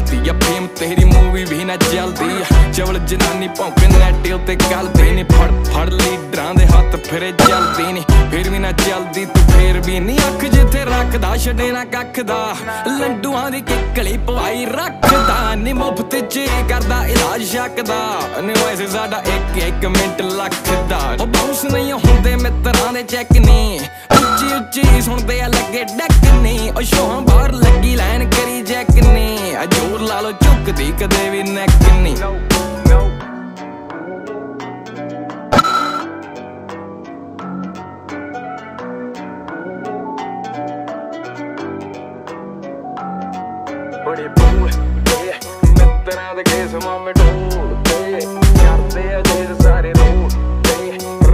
चलती या फेम तेरी मूवी भी ना चलती। चवल जनानी भौंके नैट उत्ते गलदी नी, फड़ लीडरां दे हत्थ फिरे चलदी नी। फिर भी ना चलदी तू फिर भी नी अख जिथे रखदा छड़े ना कख दा। लंडुआं दी किकली पवाई रखदा नी, मुफ्त च करदा इलाज शक दा नी। वैसे साडा एक मिंट लखदा। बाउंस नहीं हुंदे मित्रां दे चैक नी, उच्ची उच्ची सुनदे आ लगे डक नी। ओ शोहां बाहर लगी लाइन करी जैक नी, जोर ला लो झुकदी कदे भी नैक नी। बड़े बोलदे मित्रां दे किस्मां में ढोलदे, करदे आ जेर सारे रोलदे।